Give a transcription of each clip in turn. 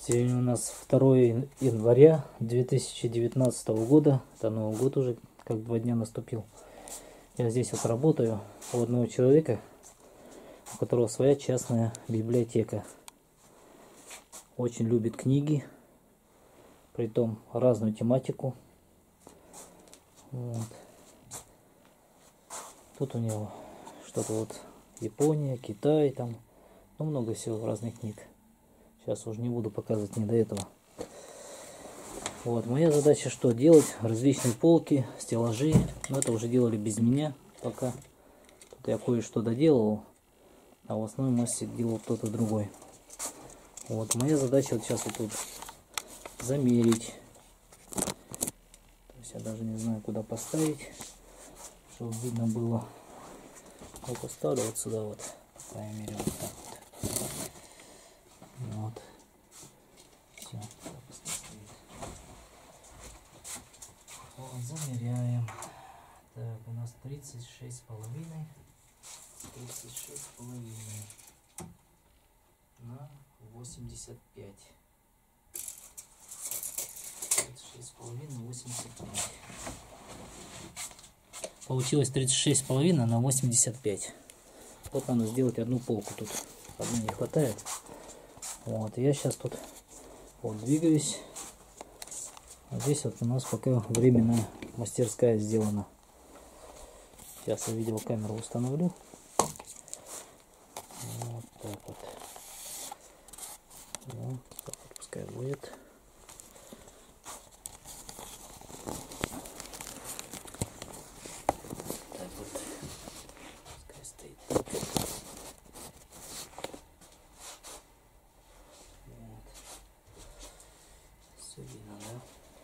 Сегодня у нас 2 января 2019 года. Это Новый год уже, как 2 дня наступил. Я здесь вот работаю у одного человека, у которого своя частная библиотека. Очень любит книги, притом разную тематику. Вот. Тут у него что-то вот Япония, Китай, там много всего разных книг. Сейчас уже не буду показывать, не до этого. Вот, моя задача что? Делать различные полки, стеллажи. Но это уже делали без меня пока. Тут я кое-что доделал, а в основном мастер делал кто-то другой. Вот, моя задача вот сейчас вот тут замерить. То есть я даже не знаю, куда поставить, чтобы видно было. Я поставлю вот сюда вот, по крайней мере, вот так вот. Вот. Все. Вот, замеряем. Так, у нас 36,5. 36,5 на 85. 36,5 на 85. Получилось 36,5 на 85. Вот надо сделать одну полку тут. Одной не хватает. Вот, я сейчас тут вот двигаюсь. А здесь вот у нас пока временная мастерская сделана. Сейчас я видеокамеру установлю. Вот так вот. Вот так вот, пускай будет. Так вот. Пускай стоит. Все видно, да?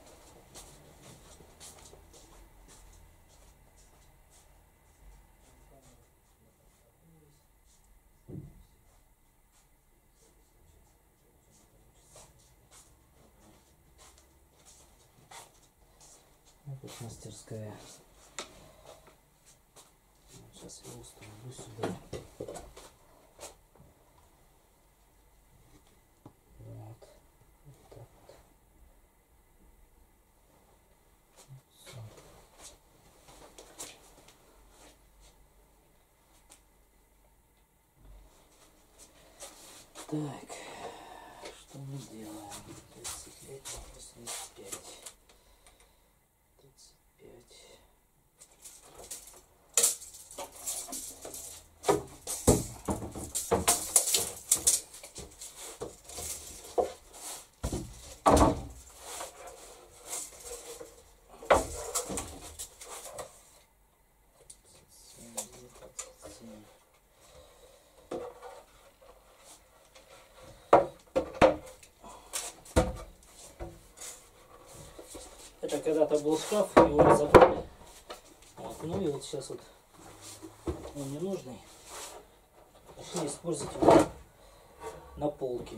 Вот мастерская. Сейчас я установлю сюда. Вот. Вот так вот. Все. Так, что мы делаем? 35 на 85. 35. Это когда-то был шкаф, его разобрали. Вот, ну и вот сейчас вот он ненужный. Пошли использовать его на полке.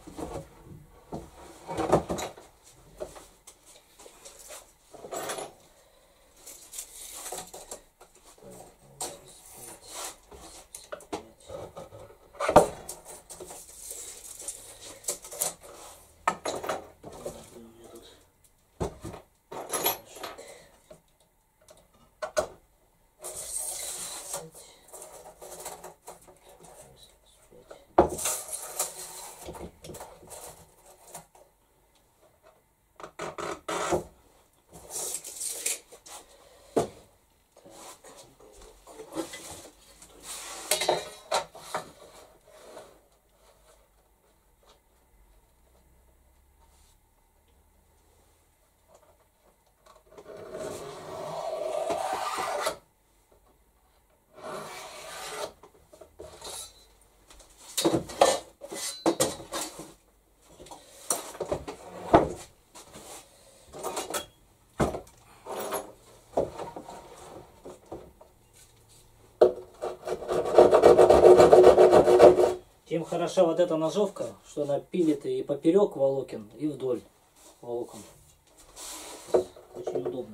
Чем хороша вот эта ножовка, что она пилит и поперек волокон, и вдоль волокон. Очень удобно.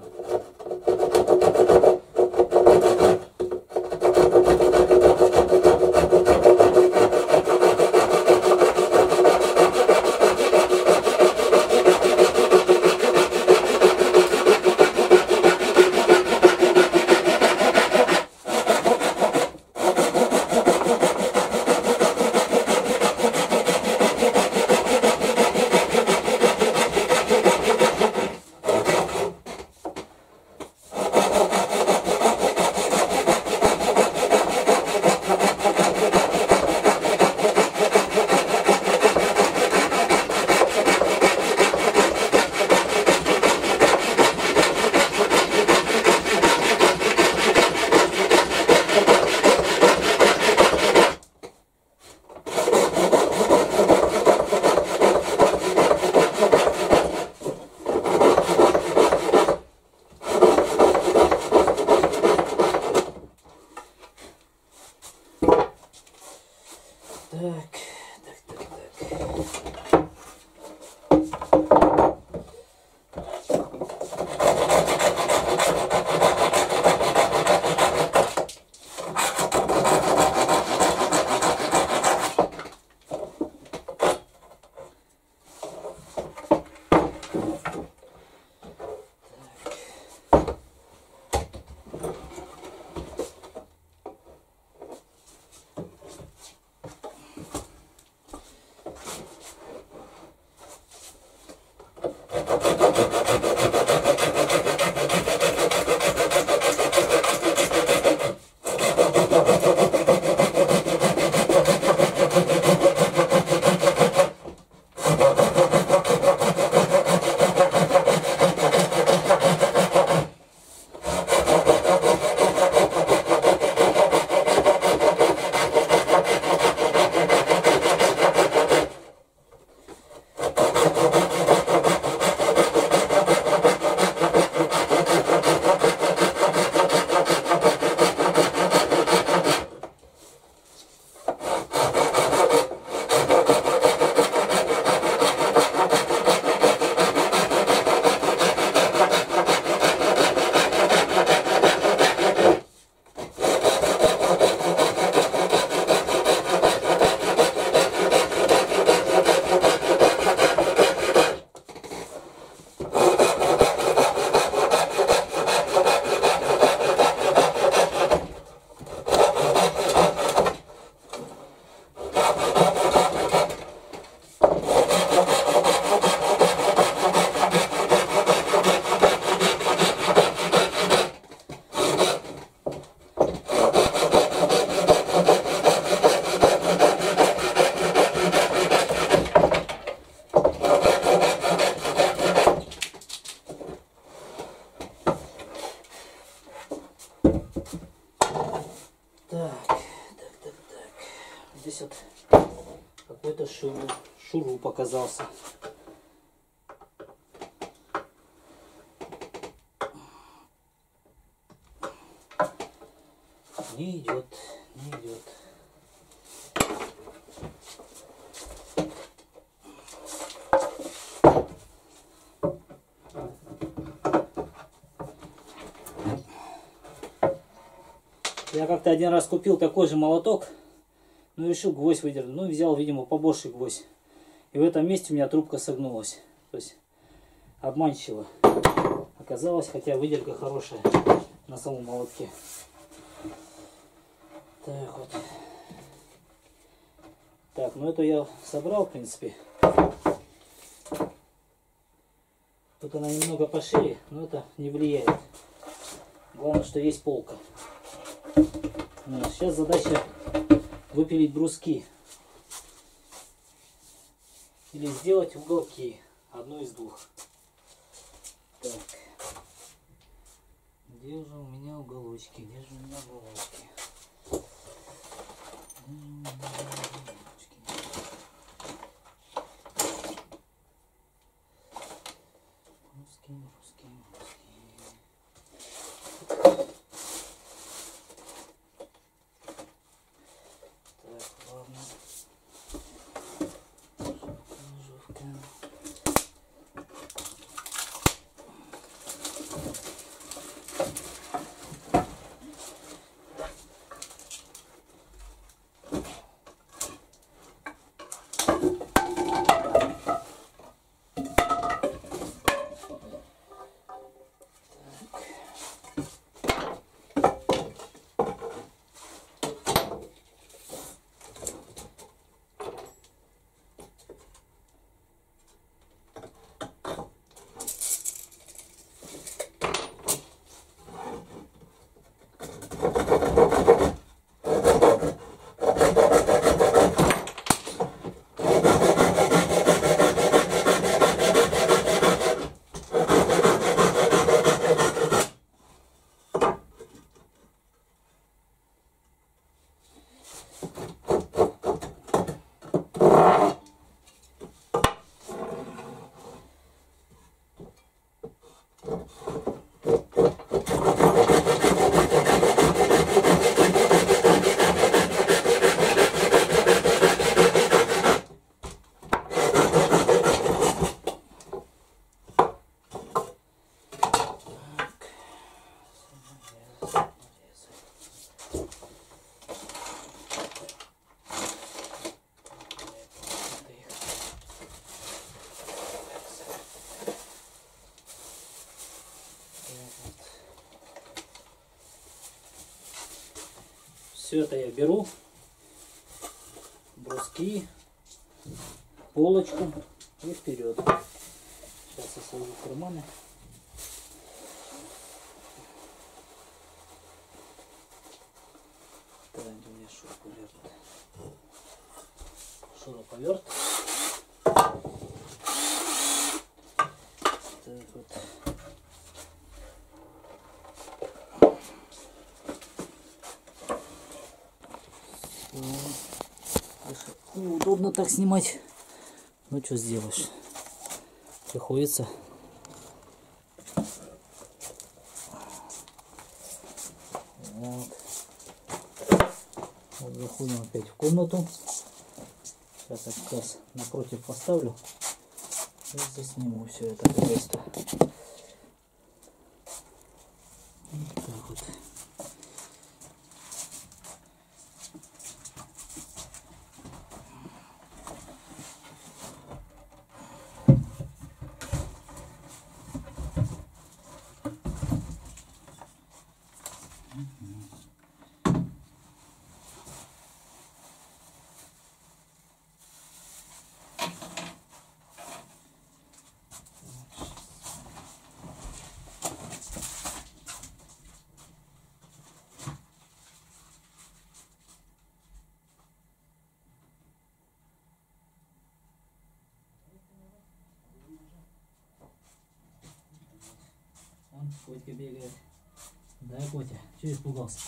Здесь вот какой-то шуруп оказался. Не идет, не идет. Я как-то один раз купил такой же молоток, но решил гвоздь выдернуть. Ну, взял, видимо, побольше гвоздь. И в этом месте у меня трубка согнулась. То есть обманчиво оказалось, хотя выдержка хорошая на самом молотке. Так вот. Так, ну эту я собрал, в принципе. Тут она немного пошире, но это не влияет. Главное, что есть полка. Сейчас задача выпилить бруски. Или сделать уголки. Одно из двух. Так. Где же у меня уголочки? Где же у меня уголочки? Русские. Так, ладно. Ножовка. Все это я беру, бруски, полочку и вперед. Сейчас я сложу в карманы. Так, где у меня шуруповерт? Шуруповерт. неудобно так снимать. Ну, что сделаешь? Приходится. Вот. Вот заходим опять в комнату. Сейчас я как раз напротив поставлю и засниму все это хозяйство. Вот так вот. Вон Котя бегает. Да, Котя, чего испугался?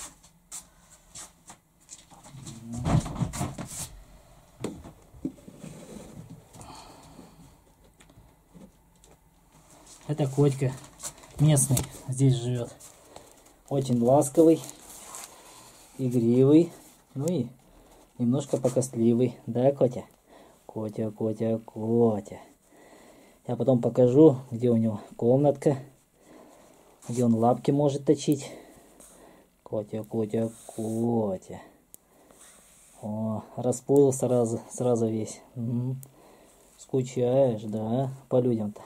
Это Котька, местный, здесь живет. Очень ласковый, игривый, ну и немножко покостливый. Да, Котя? Котя, Котя, Котя. Я потом покажу, где у него комнатка, где он лапки может точить. Котя, Котя, Котя. О, расплыл сразу весь. Скучаешь, да, по людям-то.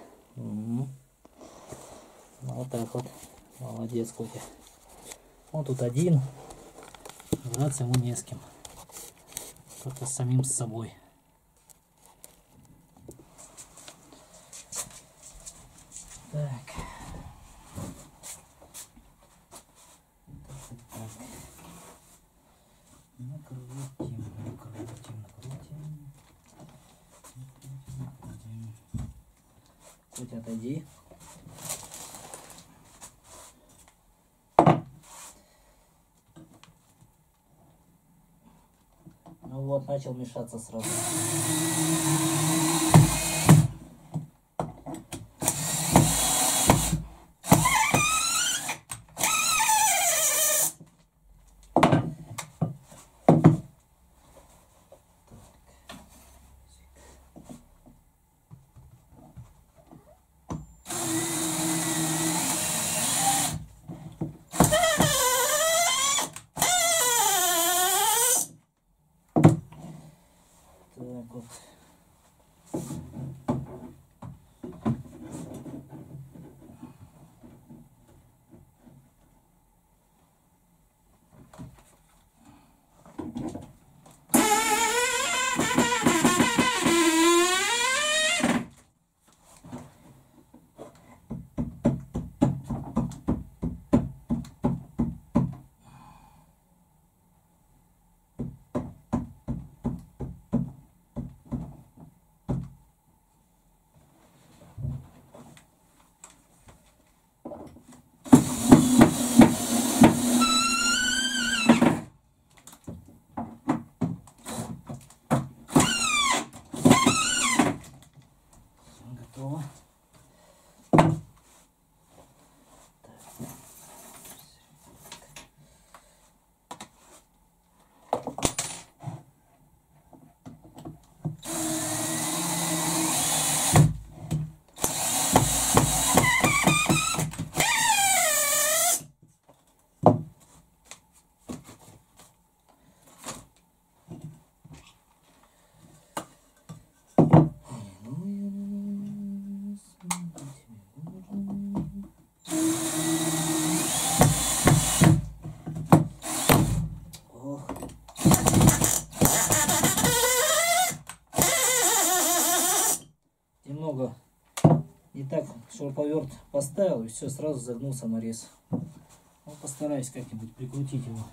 Вот так вот. Молодец, Котя. Он тут один. Драться ему не с кем. Только с самим собой. Так. Накрутим. Котя, отойди. Ну вот, начал мешаться сразу. Так вот. Готово. Немного не так шуруповерт поставил, и все, сразу загнул саморез. Ну, постараюсь как-нибудь прикрутить его.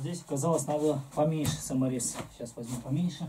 Здесь оказалось надо поменьше саморез. Сейчас возьму поменьше.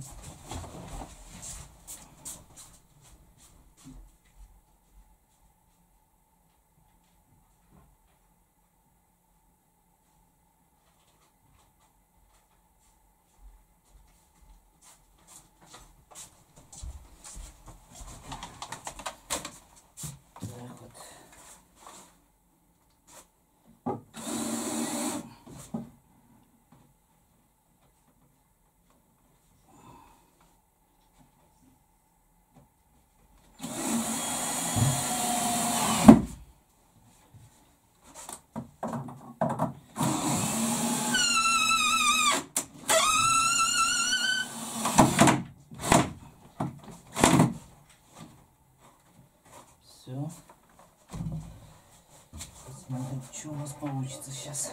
Все. Посмотрим, что у нас получится сейчас.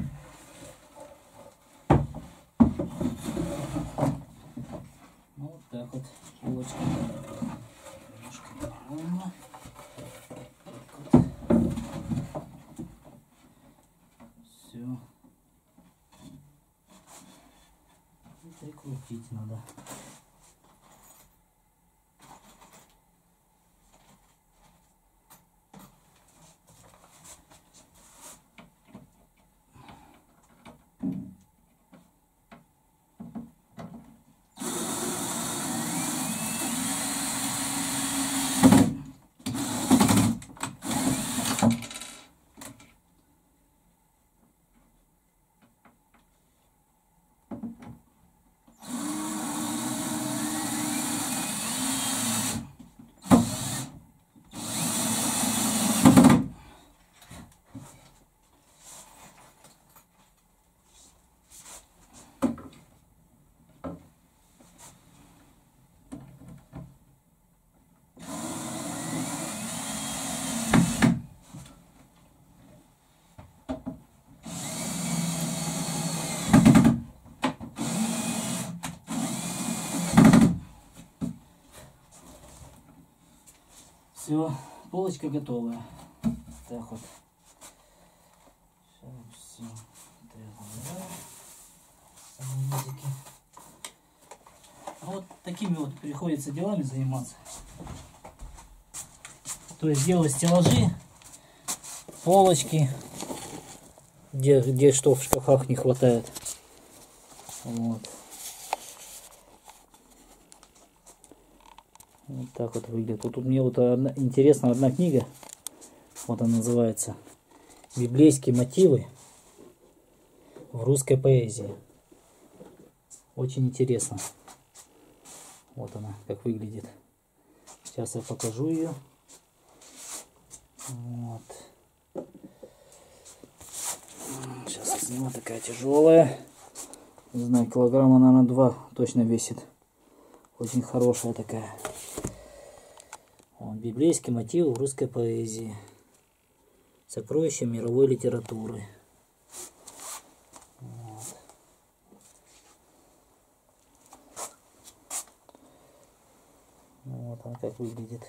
Ну, вот так вот. Булочка. Немножко неровно. Так вот. Все. И прикрутить надо. Все, полочка готовая. Так вот. Все. Вот такими вот приходится делами заниматься. То есть делать стеллажи, полочки, где что в шкафах не хватает. Вот. Вот так вот выглядит. Вот тут мне вот интересна одна книга. Вот она называется «Библейские мотивы в русской поэзии». Очень интересно. Вот она как выглядит. Сейчас я покажу ее. Вот. Сейчас я сниму, такая тяжелая. Не знаю, килограмма, наверное, 2 точно весит. Очень хорошая такая. Вот, библейские мотивы в русской поэзии. Сокровища мировой литературы. Вот. Вот она как выглядит.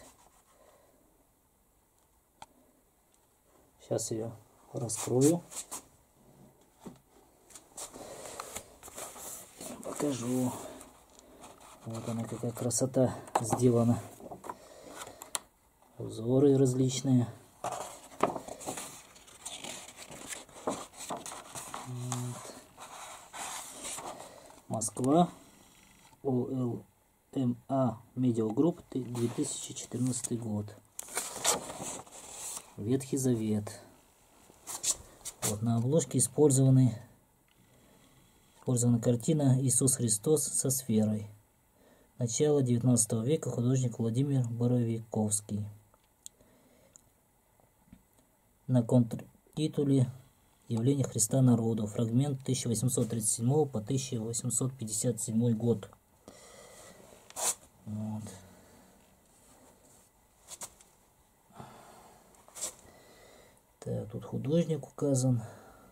Сейчас ее раскрою. Покажу. Вот она какая красота сделана. Узоры различные. Вот. Москва. ОЛМА Медиагрупп, 2014 год. Ветхий Завет. Вот на обложке использована картина «Иисус Христос со сферой». Начало 19 века, художник Владимир Боровиковский. На контртитуле «Явление Христа народу», фрагмент 1837 по 1857 год. Вот. Так, тут художник указан.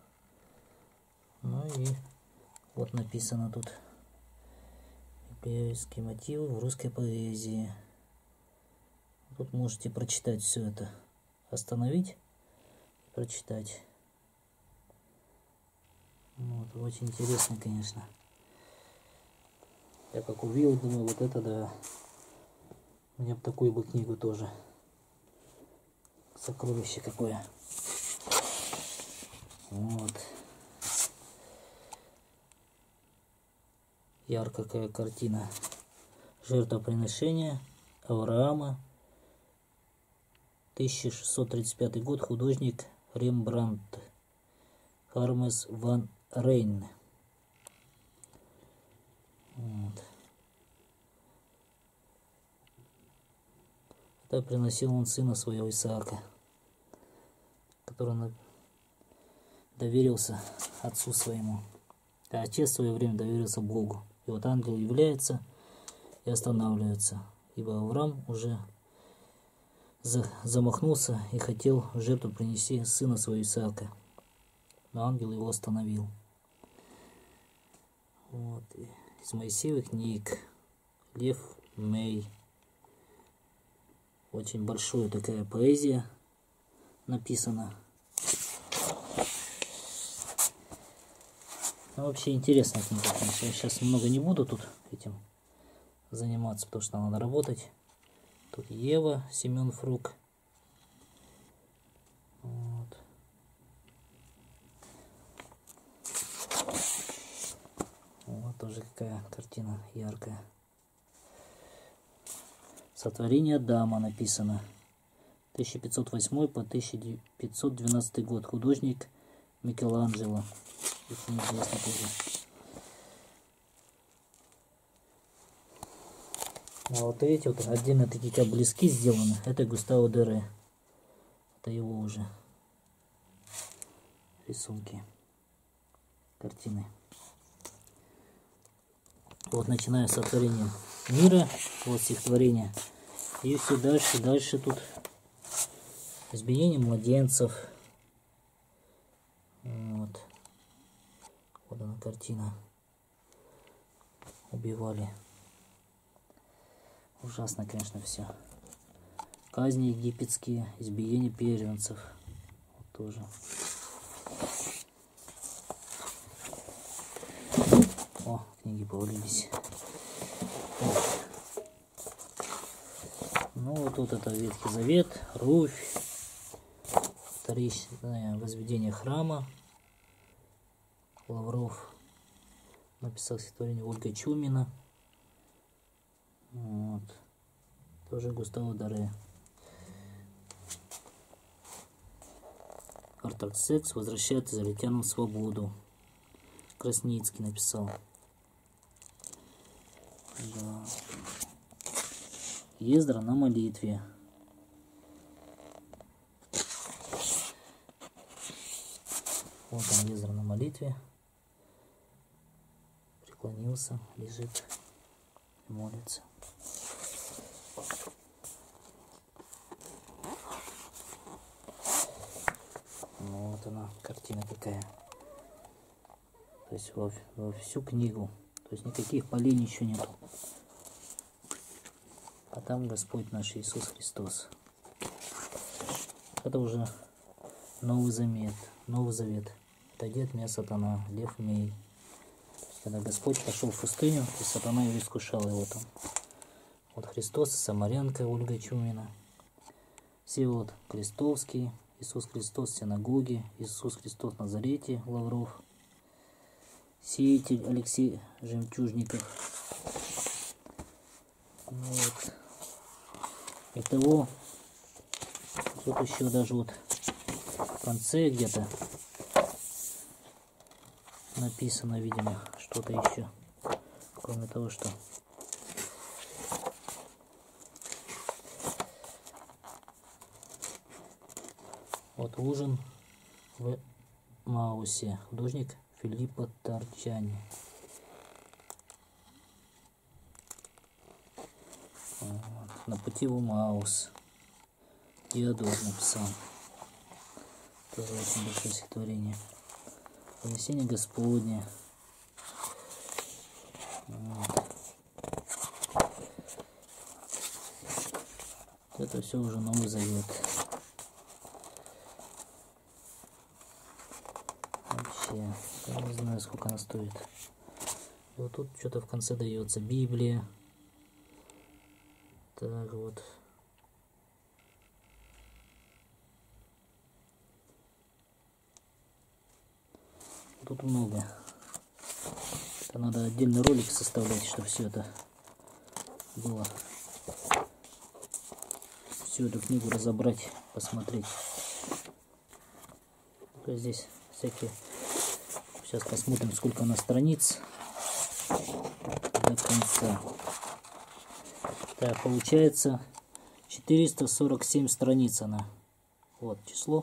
Ну и вот написано тут: библейские мотивы в русской поэзии. Тут можете прочитать все это. Остановить, прочитать. Вот, очень интересно, конечно. Я как увидел, думаю, вот это да. Мне бы такую бы книгу тоже. Сокровище какое. Вот. Яркая какая картина. Жертвоприношение Авраама. 1635 год. Художник Рембрандт. Хармес ван Рейн. Вот. Это приносил он сына своего Исаака, который доверился отцу своему. А отец в свое время доверился Богу. И вот ангел является и останавливается, ибо Авраам уже замахнулся и хотел в жертву принести сына своего Исаака. Но ангел его остановил. Вот. Из Моисеевых книг. Лев Мэй. Очень большая такая поэзия написана. Ну, вообще интересная книга. Я сейчас много не буду тут этим заниматься, потому что надо работать. Тут Ева, Семен Фрук. Вот. Вот тоже какая картина яркая. Сотворение Адама написано. 1508 по 1512 год. Художник Микеланджело. Очень интересно тоже. А вот эти вот отдельно такие как близки сделаны. Это Густаво Дере. Это его уже рисунки. Картины. Вот начиная с сотворения мира. Вот стихотворение. И все дальше тут избиение младенцев. Вот. Вот она картина. Убивали. Ужасно, конечно, все. Казни египетские, избиение первенцев. Вот тоже. О, книги повалились. Ну, вот тут это Ветхий Завет, Руфь, вторичное возведение храма. Лавров написал стихотворение Ольга Чумина. Вот. Тоже Густаво Доре. Артаксеркс возвращает израильтянам свободу. Красницкий написал. Да. Ездра на молитве. Вот он, Ездра на молитве. Преклонился, лежит, молится. Ну, вот она, картина какая. То есть во всю книгу. То есть никаких полей, ничего нету. А там Господь наш Иисус Христос. Это уже Новый Завет. Это дед меня сатана, Лев Мей. Когда Господь пошел в пустыню, и сатана его искушал его там. Вот Христос, Самарянка Ольга Чумина. Все вот Крестовский, Иисус Христос в синагоге, Иисус Христос в Назарете, Лавров. Сеятель Алексей Жемчужников. Вот. Итого, тут еще даже вот в конце где-то написано, видимо, что-то еще, кроме того, что вот ужин в Маусе, художник Филиппо Торчани. Вот. На пути в Маус. Диодор написал. Тоже очень большое стихотворение. Вознесение Господне. Вот. Это все уже Новый Завет. Вообще вообще. Я не знаю, сколько она стоит. И вот тут что-то в конце дается. Библия. Так вот. Тут много. Это надо отдельный ролик составлять, чтобы все это было. Всю эту книгу разобрать, посмотреть. Здесь всякие. Сейчас посмотрим, сколько она страниц до конца. Так, получается 447 страниц она. Вот число.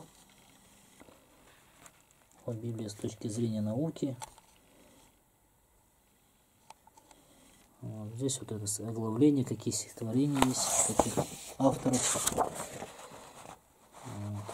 Вот Библия с точки зрения науки. Вот здесь вот это оглавление, какие стихотворения есть, каких авторов. Вот.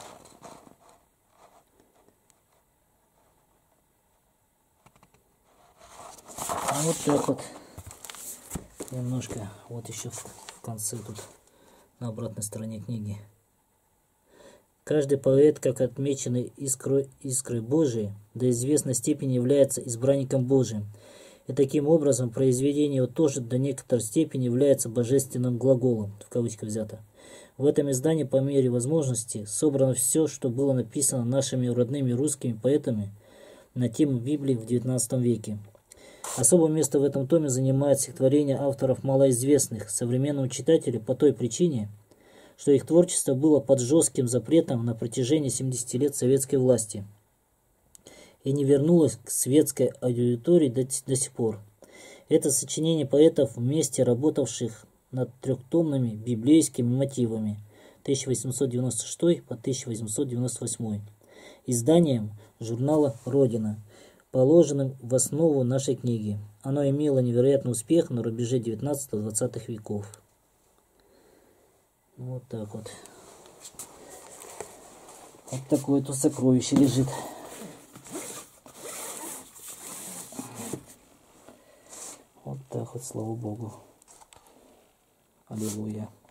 А вот так вот. Немножко. Вот еще в конце тут, на обратной стороне книги. Каждый поэт, как отмеченный искрой Божией, до известной степени является избранником Божиим. И таким образом произведение его тоже до некоторой степени является божественным глаголом, в кавычках взято. В этом издании по мере возможности собрано все, что было написано нашими родными русскими поэтами на тему Библии в XIX веке. Особое место в этом томе занимает стихотворение авторов малоизвестных современному читателю по той причине, что их творчество было под жестким запретом на протяжении 70 лет советской власти и не вернулось к светской аудитории до сих пор. Это сочинение поэтов, вместе работавших над трехтомными библейскими мотивами 1896 по 1898, изданием журнала «Родина», положенным в основу нашей книги. Оно имело невероятный успех на рубеже 19-20 веков. Вот так вот. Вот такое тут сокровище лежит. Вот так вот, слава Богу. Аллилуйя.